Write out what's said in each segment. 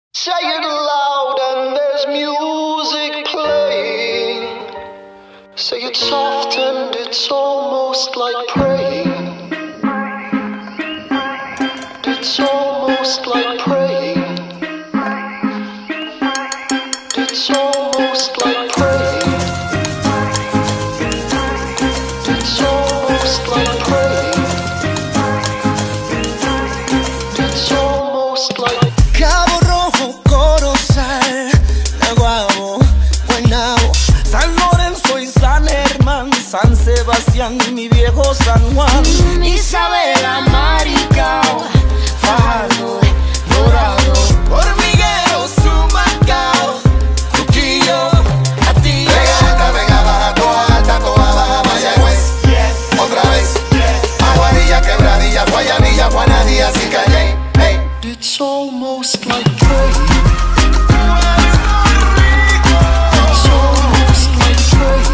Say it loud and there's music playing. Say it soft and it's almost like praying. It's almost like praying. It's almost like praying. It's almost like praying. It's almost like Cabo Rojo, Corozal, Naguabo, Guaynabo, San Lorenzo y San Germán, San Sebastián, mi viejo San Juan, Isabela, Maricao, Fajardo, Dorado, Hormiguero, Sumacao, Trujillo, Atillo. Vega alta, Vega baja, toda baja, Mayagüez, otra vez, Aguadilla, Quebradilla, Guayanilla, Juanadía, y Calle. it's almost like praying. It's almost like praying.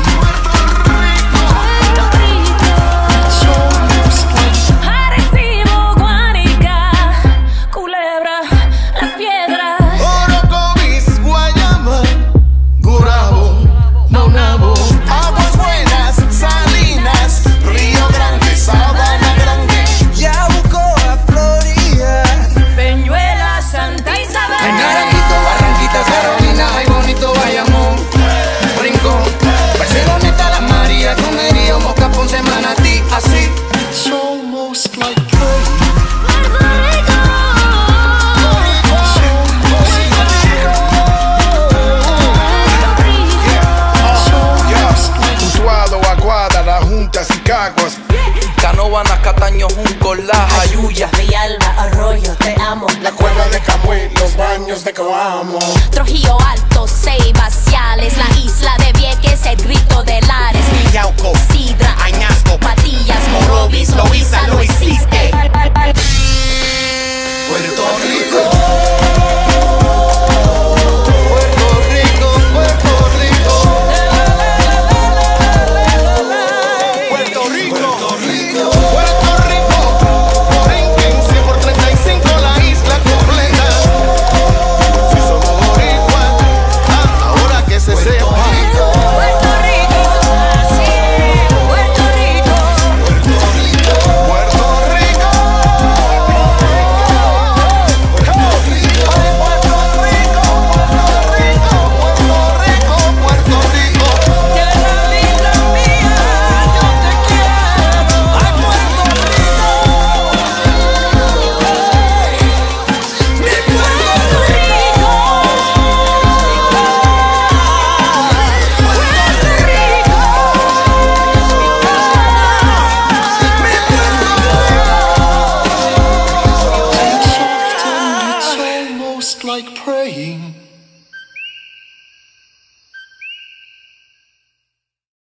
It's almost like Arecibo, Guánica, Culebra, Las Piedras. Orocovis, Guayama, Gurabo, Maunabo, Aguas Buenas, Salinas, Río Grande, Sabana Grande, Yabucoa, Florida, Peñuela, Santa Isabel. Naranjito, Barranquita, Carolina, ay bonito Bayamón, Rincón, Barceloneta, Las Marías, Comerío, Moca, Ponce, Manatí, así. it's almost like praying. Utuado, Aguada, La Juntas y Caguas. Canóvanas, Cataño, Junco, La Jayuya. Villalba, Arroyo, te amo. La cueva de Camuy, los baños de Coamo. Trujillo Alto, Ceiba, Ciales, la isla de Vieques, el Grito de Lares. Yauco, Sidra, Añasco, Patillas, Morovis, Loíza, lo hiciste. Puerto Rico. Puerto Rico, Puerto Rico. Puerto Rico, Puerto Rico. Puerto Rico. Borinquen, 100 por 35, la isla completa. Si somos boricuas, ahora que se sepa. Puerto Rico, sí, Puerto Rico. Puerto Rico. Puerto Rico. Puerto Rico. Tierra linda mía, yo te quiero. Ay, Puerto Rico. Mi Puerto Rico. It's almost like praying.